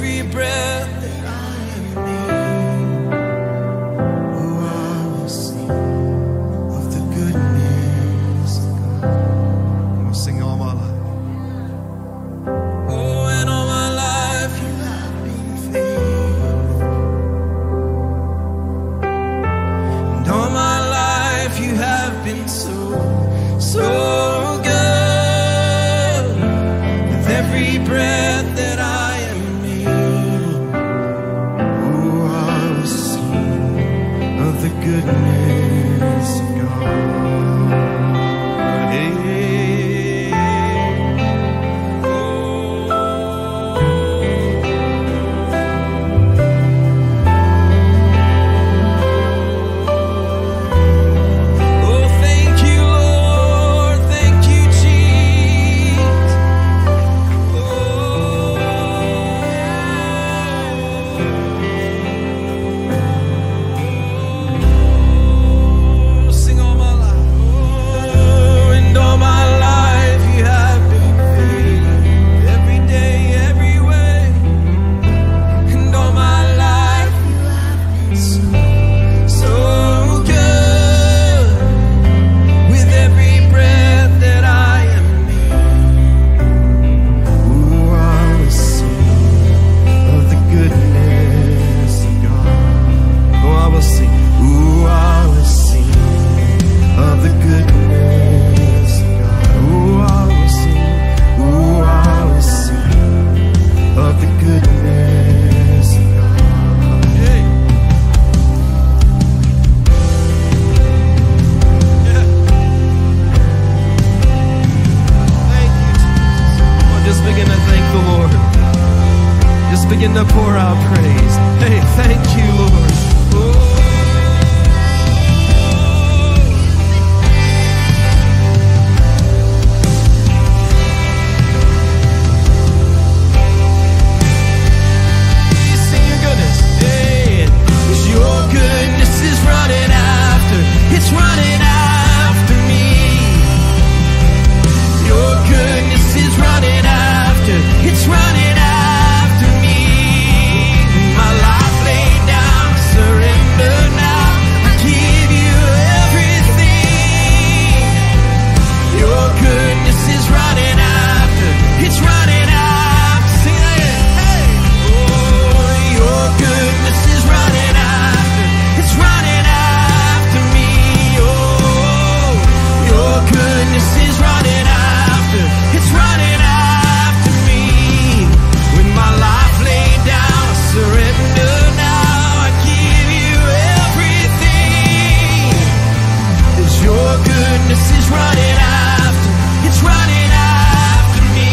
every breath that I am able, oh, I will sing of the goodness of God. I'm gonna sing all my life. Oh, and all my life you have been faithful, and all my life you have been so good. With every breath that I am able, oh, I will sing of the goodness of God. Hey, oh, thank you, Lord. Thank you, Jesus. Oh, sing all my life. Oh, and all my life you have been faithful. Every day, every way. And all my life you have been so good. With every breath that I am able, oh, I will sing of the goodness of God. Oh, I will sing. Oh, I will sing of the goodness of God. Oh, I will sing. Oh, I will sing of the goodness of God. Hey. Yeah. Thank you, Jesus. Come on, just begin to thank the Lord. Just begin to pour out praise. Hey, thank you, Lord. Oh. Sing your goodness. Hey, 'cause your goodness is running after, it's running after me. Your goodness is running after, it's running after me. My life laid down, surrender now. I give you everything. Your goodness is running after, it's running after. Sing it. Hey. Oh, your goodness is running after, it's running after me. Oh, your goodness is running after, it's running after me. When my life laid down, I surrender now. I give you everything. 'Cause your goodness is running after, it's running after me.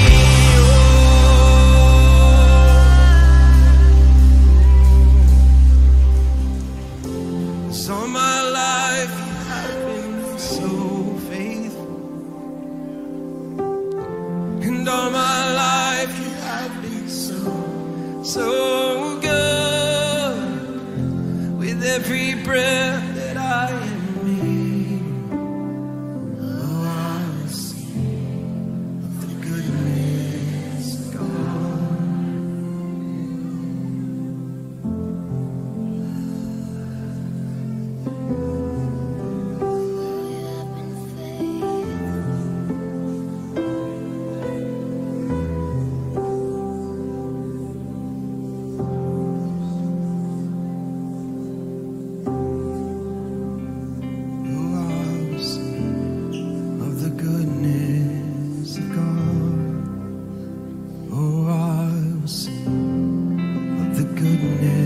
Oh, 'cause all my life you have been so faithful, and all my life you have been so good. With every breath that I am able, oh, I will sing of the goodness of God. Goodness